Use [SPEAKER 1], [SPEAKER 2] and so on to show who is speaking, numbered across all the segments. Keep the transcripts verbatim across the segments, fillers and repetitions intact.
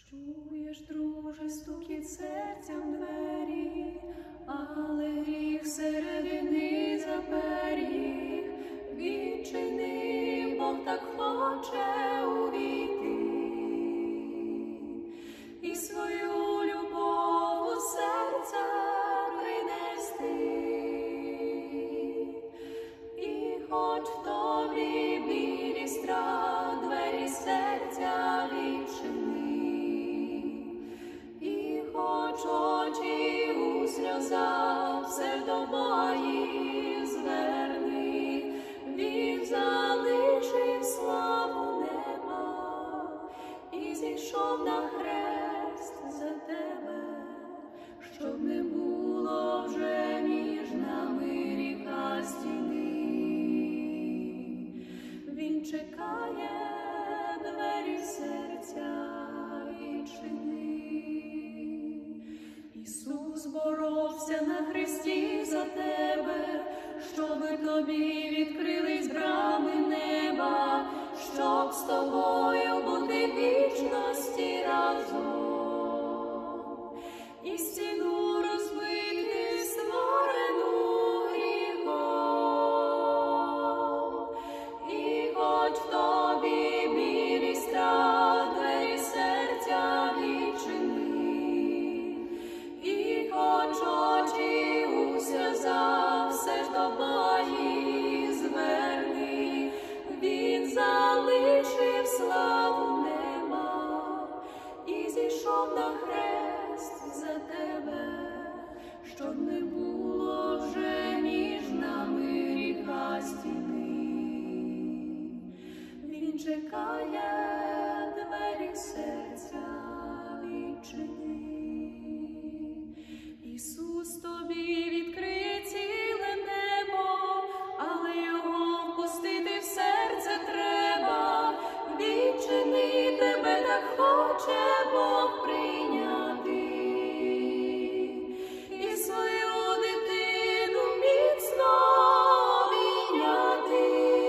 [SPEAKER 1] Чуєш, друже, стукіт серцям двері, але гріх середини заперіг. Відчини, Бог так хоче увійти і свою любов у серця принести. І хоч в тобі біль і страх, двері серця відчини. І хоч очі у сльозах, все до Бога їх зверни. Він залишив славу неба і зійшов на хрест за тебе, щоб не було вже між нами ріка стіни. Він чекає, двері серця відчини. Ісус боровся на хресті за тебе, щоби тобі відкрились брами неба, щоб з тобою бути в вічності разом. І стіну розбити, створену гріхом. І хоч в тобі біль і страх, двері серця відчини. І хоч очі у сльозах, все ж до Бога їх зверни. Він залишив славу неба і зійшов на хрест за тебе, щоб не було вже між нами ріка стіни. Він чекає, двері серця відчини. Ісус тобі відкриє ціле небо, але його впустити в серце треба. Відчини, тебе так хоче Бог прийняти і свою дитину міцно обійняти.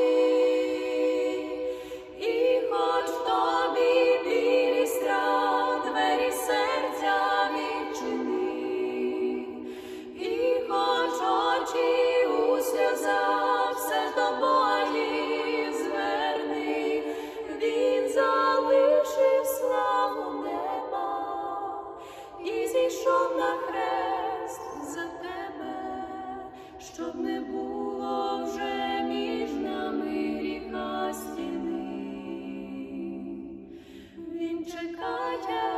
[SPEAKER 1] І хоч в тобі біль і страх, двері серця відчини. І хоч очі у сльозах, все ж до Бога їх зверни. Він залишив славу неба і зійшов на хрест за тебе, щоб не було вже між нами ріка стіни. Він чекає,